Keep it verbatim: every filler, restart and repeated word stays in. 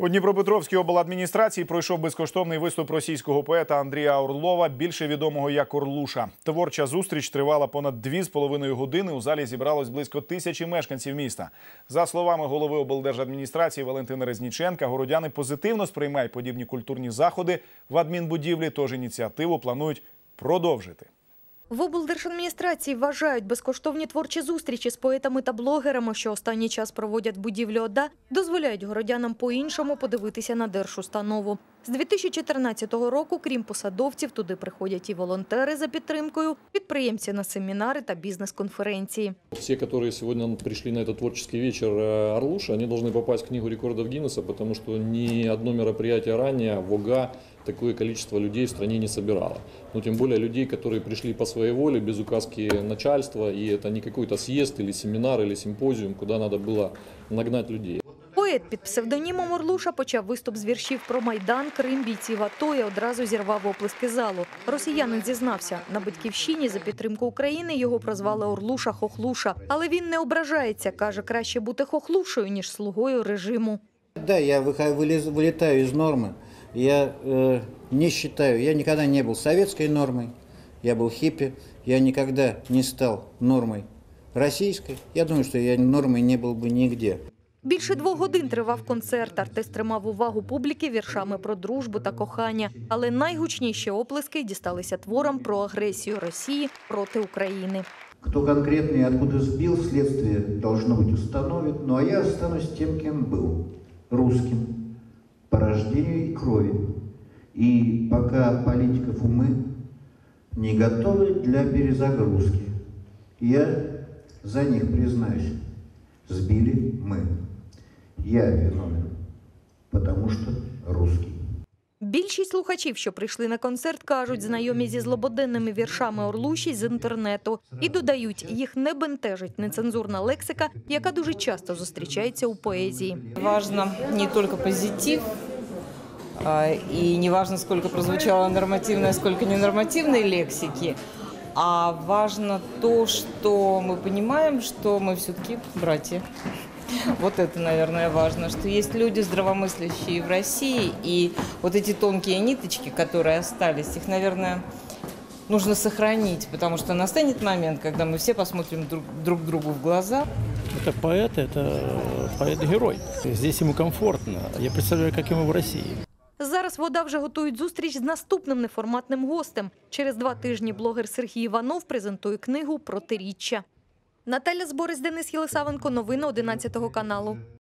У Дніпропетровській обладміністрації пройшов безкоштовний виступ російського поета Андрія Орлова, більше відомого як Орлуша. Творча зустріч тривала понад дві з половиною години. У залі зібралось близько тисячі мешканців міста. За словами голови облдержадміністрації Валентина Резніченка, городяни позитивно сприймають подібні культурні заходи в адмінбудівлі, тож ініціативу планують продовжити. В облдержадміністрації вважають, безкоштовні творчі зустрічі з поетами та блогерами, що останній час проводять в будівлі ОДА, дозволяють городянам по-іншому подивитися на держустанову. З дві тисячі чотирнадцятого року, крім посадовців, туди приходять і волонтери за підтримкою, підприємці на семінари та бізнес-конференції. Все, которые сегодня пришли на этот творческий вечер Орлуша, они должны попасть в книгу рекордов Гиннесса, потому что ни одно мероприятие ранее в ОГА такое количество людей в стране не собирало. Ну, тем более людей, которые пришли по своей воле, без указки начальства, и это не какой-то съезд или семинар или симпозиум, куда надо было нагнать людей. Поет під псевдонімом Орлуша почав виступ з віршів про Майдан, Крим, бійців АТО і одразу зірвав оплески залу. Росіянин зізнався, на Батьківщині за підтримку України його прозвали Орлуша-Хохлуша. Але він не ображається, каже, краще бути хохлушою, ніж слугою режиму. Да, я вылетаю из нормы. Я э, не считаю, я никогда не был советской нормой, я был хиппи, я никогда не стал нормой российской. Я думаю, что я нормой не был бы нигде. Більше двох годин тривав концерт. Артист тримав увагу публіки віршами про дружбу та кохання. Але найгучніші оплески дісталися творам про агресію Росії проти України. Кто конкретно и откуда сбил, следствие должно быть установит. Ну а я останусь тем, кем был. Русским. По рождению и крови. И пока политиков умы не готовы для перезагрузки, я за них признаюсь, сбили мы. Я виновен, потому что русский. Більшість слухачів, що прийшли на концерт, кажуть, знайомі зі злободенними віршами Орлуші з інтернету. І додають, їх не бентежить нецензурна лексика, яка дуже часто зустрічається у поезії. Важно не тільки позитив, и не важно, сколько прозвучало нормативной, сколько ненормативной лексики, а важно то, что мы понимаем, что мы все-таки братья. Вот это, наверное, важно, что есть люди здравомыслящие в России, и вот эти тонкие ниточки, которые остались, их, наверное, нужно сохранить, потому что настанет момент, когда мы все посмотрим друг, друг другу в глаза. Это поэт, это поэт-герой. Здесь ему комфортно. Я представляю, как ему в России. Зараз в ОДА вже готують зустріч з наступним неформатним гостем. Через два тижні блогер Сергій Іванов презентує книгу «Протиріччя». Наталя Зборис, Денис Єлисавенко. Новини одинадцятого каналу.